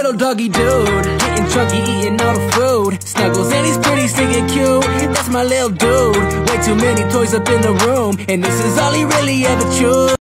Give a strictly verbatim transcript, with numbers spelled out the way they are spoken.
little doggy dude, getting chunky, eating all the food. Snuggles and he's pretty stinking cute. That's my little dude. Way too many toys up in the room, and this is all he really ever chewed.